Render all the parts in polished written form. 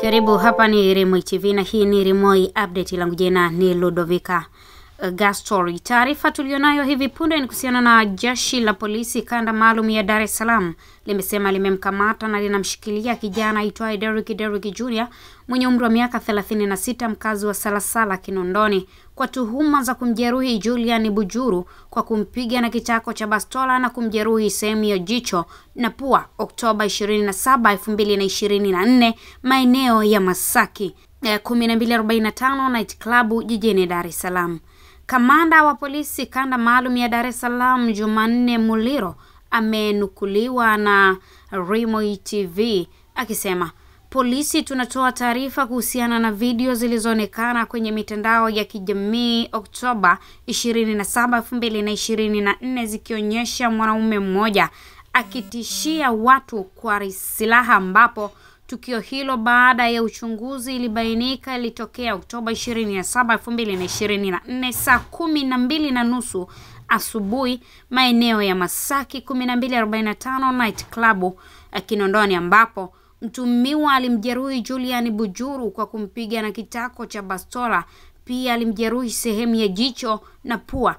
Karibu, hapa ni Rimoi TV na hii ni Rimoi Update. Langu jina ni Ludovika Gastori. Taarifa tulionayo hivi punde ni kuhusiana na jeshi la polisi kanda maalum ya Dar es Salaam limesema limemkamata na linamshikilia kijana aitwaye Derick Junior mwenye umri wa miaka 36, mkazi wa Salaam Kinondoni, kwa tuhuma za kumjeruhi Julian Bujuru kwa kumpiga na kitako cha bastola na kumjeruhi sehemu ya jicho na pua Oktoba 27, 2024 maeneo ya Masaki 12:45 Night Club jijini Dar es Salaam. Kamanda wa polisi kanda maalum ya Dar es Salaam Jumanne Muliro amenukuliwa na Rimoi TV akisema, polisi tunatoa taarifa kuhusiana na video zilizoonekana kwenye mitandao ya kijamii Oktoba 27, 2024 zikionyesha mwanaume mmoja akitishia watu kwa silaha, ambapo tukio hilo baada ya uchunguzi ilibainika ilitokea Oktoba 27, 2024 saa 12:30 asubuhi maeneo ya Masaki 12:45 Night Club Kinondoni, ambapo mtumiwa alimjeruhi Julian Bujuru kwa kumpiga na kitako cha bastola. Pia alimjeruhi sehemu ya jicho na pua.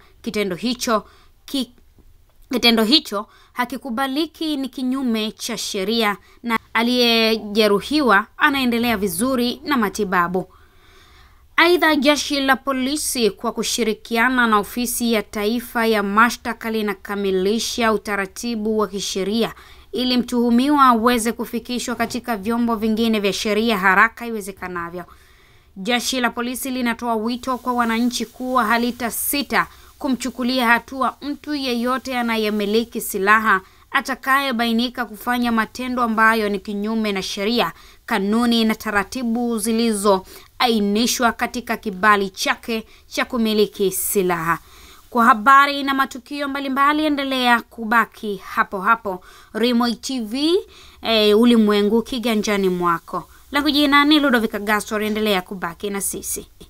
Kitendo hicho hakikubaliki, ni kinyume cha sheria na aliyejeruhiwa anaendelea vizuri na matibabu. Aidha, jeshi la polisi kwa kushirikiana na ofisi ya taifa ya mashtaka linakamilisha utaratibu wa kisheria ili mtuhumiwa aweze kufikishwa katika vyombo vingine vya sheria haraka iwezekanavyo. Jeshi la polisi linatoa wito kwa wananchi kuwa halitasita kumchukulia hatua mtu yeyote anayemiliki silaha atakayebainika kufanya matendo ambayo ni kinyume na sheria, kanuni na taratibu zilizoainishwa katika kibali chake cha kumiliki silaha. Kwa habari na matukio mbalimbali, endelea kubaki hapo. Rimoi TV, ulimwengu kiganjani mwako. Langu jina ni Ludovika Gastori, endelea kubaki na sisi.